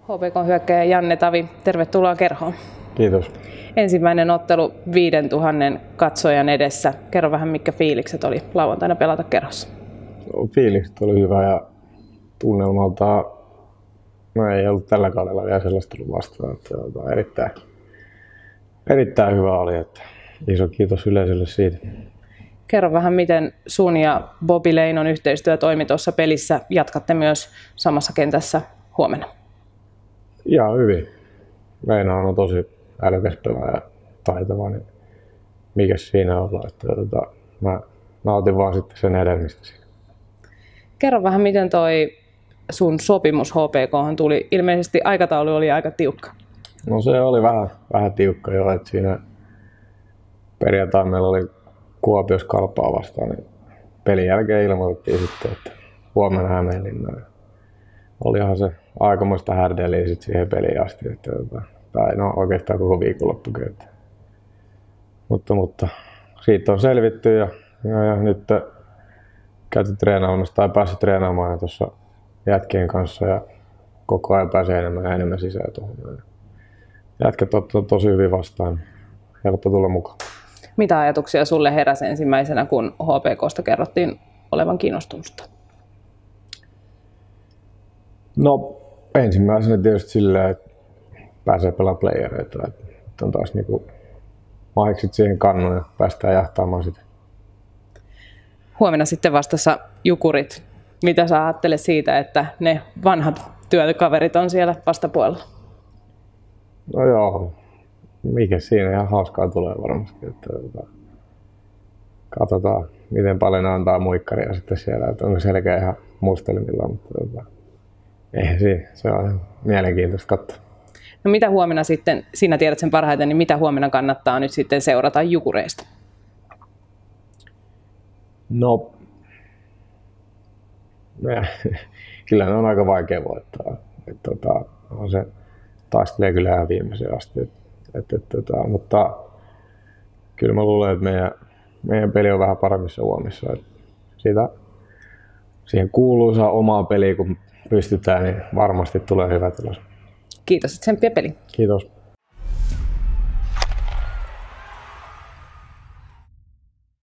HPK-hyökkääjä Janne Tavi, tervetuloa kerhoon. Kiitos. Ensimmäinen ottelu 5000 katsojan edessä. Kerro vähän, mitkä fiilikset oli lauantaina pelata kerhossa. Fiilikset oli hyvä ja tunnelmalta ei ollut tällä kaudella vielä sellaista tullut vastaan. Että erittäin hyvä oli. Että iso kiitos yleisölle siitä. Kerro vähän, miten sun ja Bobby Leinon yhteistyö toimi tuossa pelissä. Jatkatte myös samassa kentässä huomenna. Ihan hyvin. Leino on tosi älykäs pelaaja, taitava, niin mikäs siinä olla. Mä nautin vaan sitten sen hedelmistä siinä. Kerro vähän, miten toi sun sopimus HPK:han tuli. Ilmeisesti aikataulu oli aika tiukka. No se oli vähän tiukka jo, että siinä perjantaina meillä oli Kuopiossa Kalpaa vastaan, niin pelin jälkeen ilmoitettiin sitten, että huomenna Hämeenlinnaan. Olihan se aikamoista härdeliä sitten siihen peliin asti, tai no oikeastaan koko viikonloppukin. Mutta siitä on selvitty ja nyt käyty treenaamassa tai päässyt treenaamaan tuossa jätkien kanssa ja koko ajan pääsee enemmän ja enemmän sisään tuohon. Jätkät ottaa tosi hyvin vastaan, helppo tulla mukaan. Mitä ajatuksia sulle heräsi ensimmäisenä, kun HPK:sta kerrottiin olevan kiinnostusta? No ensimmäisenä tietysti silleen, että pääsee pelaamaan playereita, että on taas niinku mahikset siihen kannun ja päästään jahtaamaan sitä. Huomenna sitten vastassa Jukurit. Mitä sä ajattelet siitä, että ne vanhat työkaverit on siellä vastapuolella? No joo, mikä siinä ihan hauskaa tulee varmasti. Katsotaan, miten paljon ne antaa muikkaria sitten siellä, että onko selkeä ihan mustelmilla, mutta eihän siinä, se on mielenkiintoista katsoa. No mitä huomenna sitten, sinä tiedät sen parhaiten, niin mitä huomenna kannattaa nyt sitten seurata Jukureista? No, kyllä ne on aika vaikea voittaa. On se taistelee kyllä ihan viimeiseen asti. Mutta kyllä mä luulen, että meidän peli on vähän paremmissa huomissa. Siihen kuuluisaa omaa peliä, kun pystytään, niin varmasti tulee hyvä tulos. Kiitos, että tsemppiä peliin. Kiitos.